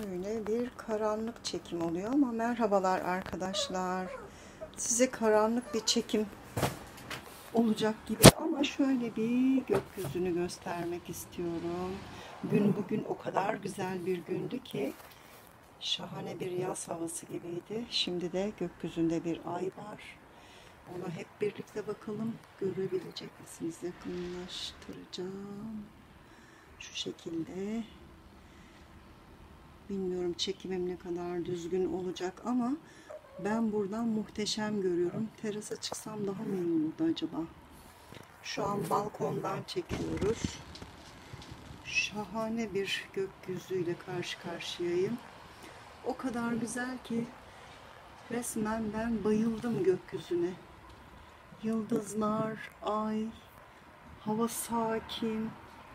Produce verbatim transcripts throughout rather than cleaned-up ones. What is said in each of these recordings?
Şöyle bir karanlık çekim oluyor ama merhabalar arkadaşlar. Size karanlık bir çekim olacak gibi ama şöyle bir gökyüzünü göstermek istiyorum. Gün bugün o kadar güzel bir gündü ki şahane bir yaz havası gibiydi. Şimdi de gökyüzünde bir ay var. Ona hep birlikte bakalım. Görebilecek misiniz? Yakınlaştıracağım. Şu şekilde. Bilmiyorum çekimim ne kadar düzgün olacak ama ben buradan muhteşem görüyorum. Terasa çıksam daha mı iyi olurdu acaba? Şu an balkondan çekiyoruz. Şahane bir gökyüzüyle karşı karşıyayım. O kadar güzel ki resmen ben bayıldım gökyüzüne. Yıldızlar, ay, hava sakin.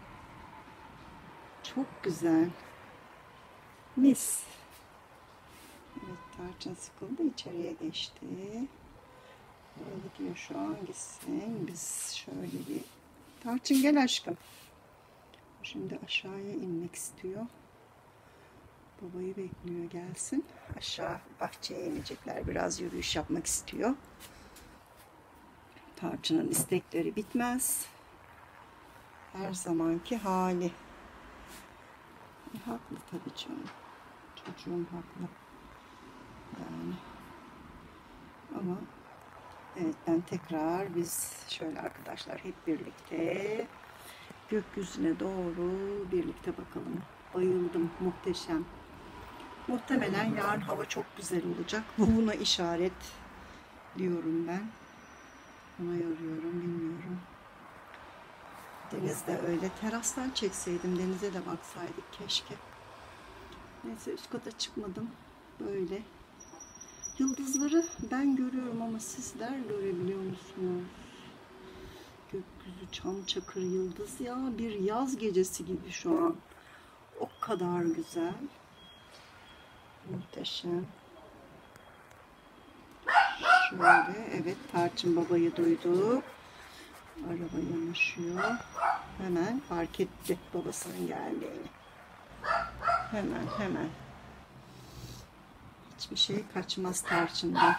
Çok güzel. Mis. Evet, tarçın sıkıldı, içeriye geçti. Böyle gidiyor şu an, gitsin. Biz şöyle bir... Tarçın gel aşkım. Şimdi aşağıya inmek istiyor. Babayı bekliyor, gelsin. Aşağı bahçeye inecekler. Biraz yürüyüş yapmak istiyor. Tarçın'ın istekleri bitmez. Her zamanki hali. E, haklı tabii canım. Çocuğum haklı. Yani. Ama evet, ben tekrar biz şöyle arkadaşlar hep birlikte gökyüzüne doğru birlikte bakalım. Bayıldım, muhteşem. Muhtemelen yarın hava çok güzel olacak. Bu buna işaret diyorum ben. Ona yoruyorum, bilmiyorum. Denizde öyle. Terastan çekseydim, denize de baksaydık keşke. Neyse, üst kata çıkmadım. Böyle. Yıldızları ben görüyorum ama sizler görebiliyor musunuz? Gökyüzü çam çakır yıldız ya. Bir yaz gecesi gibi şu an. O kadar güzel. Muhteşem. Şöyle, evet, Tarçın babayı duydu. Araba yanaşıyor. Hemen fark etti babasının geldiğini. Hemen hemen. Hiçbir şey kaçmaz Tarçın'dan.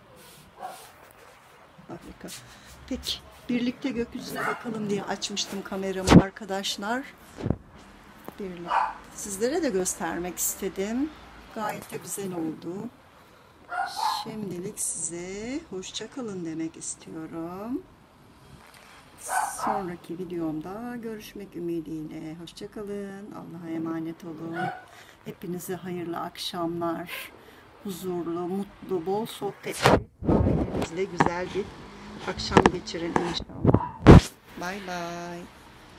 Harika. Peki, birlikte gökyüzüne bakalım diye açmıştım kameramı arkadaşlar. Birlikte. Sizlere de göstermek istedim. Gayet de güzel oldu. Şimdilik size hoşça kalın demek istiyorum. Sonraki videomda görüşmek ümidiyle. Hoşça kalın. Allah'a emanet olun. Hepinize hayırlı akşamlar. Huzurlu, mutlu, bol sohbetli, ailenizle güzel bir akşam geçirin inşallah. Bye bye.